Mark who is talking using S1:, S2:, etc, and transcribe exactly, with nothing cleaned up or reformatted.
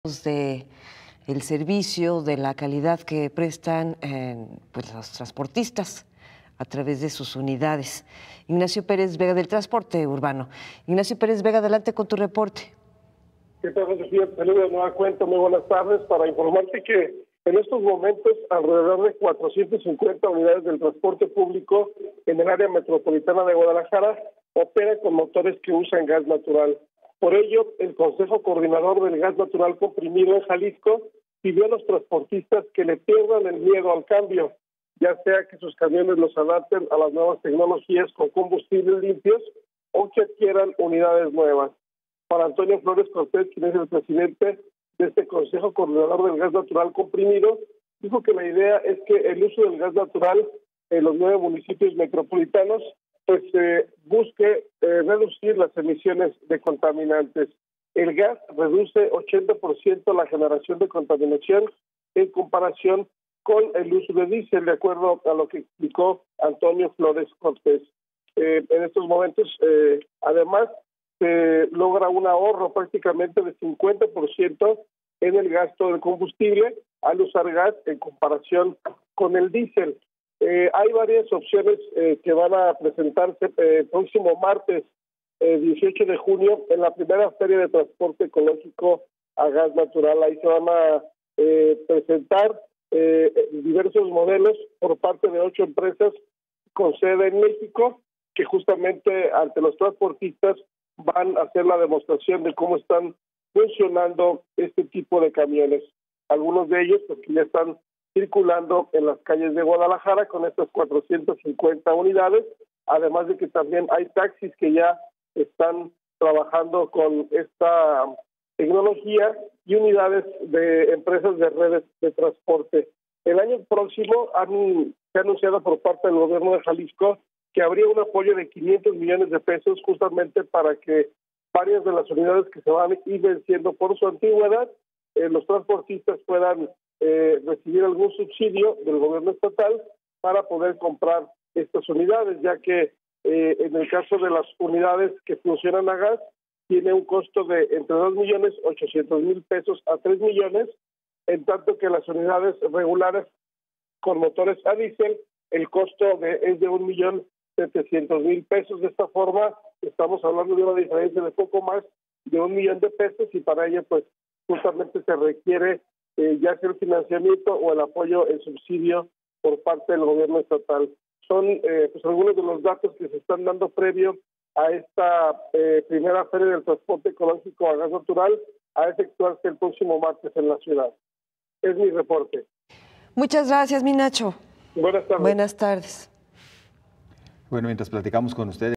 S1: de el servicio, de la calidad que prestan eh, pues los transportistas a través de sus unidades. Ignacio Pérez Vega, del Transporte Urbano. Ignacio Pérez Vega, adelante con tu reporte.
S2: ¿Qué tal, Josefina? Te saludo de nueva cuenta, muy buenas tardes, para informarte que en estos momentos alrededor de cuatrocientas cincuenta unidades del transporte público en el área metropolitana de Guadalajara operan con motores que usan gas natural. Por ello, el Consejo Coordinador del Gas Natural Comprimido en Jalisco pidió a los transportistas que le pierdan el miedo al cambio, ya sea que sus camiones los adapten a las nuevas tecnologías con combustibles limpios o que adquieran unidades nuevas. Para Antonio Flores Cortés, quien es el presidente de este Consejo Coordinador del Gas Natural Comprimido, dijo que la idea es que el uso del gas natural en los nueve municipios metropolitanos pues eh, busque eh, reducir las emisiones de contaminantes. El gas reduce ochenta por ciento la generación de contaminación en comparación con el uso de diésel, de acuerdo a lo que explicó Antonio Flores Cortés. Eh, en estos momentos, eh, además, se logra un ahorro prácticamente de cincuenta por ciento en el gasto del combustible al usar gas en comparación con el diésel. Eh, hay varias opciones eh, que van a presentarse eh, el próximo martes eh, dieciocho de junio en la primera feria de transporte ecológico a gas natural. Ahí se van a eh, presentar eh, diversos modelos por parte de ocho empresas con sede en México, que justamente ante los transportistas van a hacer la demostración de cómo están funcionando este tipo de camiones. Algunos de ellos pues, que ya están circulando en las calles de Guadalajara con estas cuatrocientas cincuenta unidades, además de que también hay taxis que ya están trabajando con esta tecnología y unidades de empresas de redes de transporte. El año próximo han, se ha anunciado por parte del gobierno de Jalisco que habría un apoyo de quinientos millones de pesos justamente para que varias de las unidades que se van a ir venciendo por su antigüedad, eh, los transportistas puedan eh, recibir algún subsidio del gobierno estatal para poder comprar estas unidades, ya que eh, en el caso de las unidades que funcionan a gas, tiene un costo de entre dos millones ochocientos mil pesos a tres millones, en tanto que las unidades regulares con motores a diésel, el costo de, es de un millón setecientos mil pesos. De esta forma, estamos hablando de una diferencia de poco más de un millón de pesos y para ello, pues, justamente se requiere eh, ya sea el financiamiento o el apoyo, el subsidio por parte del gobierno estatal. Son eh, pues algunos de los datos que se están dando previo a esta eh, primera feria del transporte ecológico a gas natural a efectuarse el próximo martes en la ciudad. Es mi reporte.
S1: Muchas gracias, mi Nacho.
S2: Buenas tardes.
S1: Buenas tardes.
S3: Bueno, mientras platicamos con ustedes.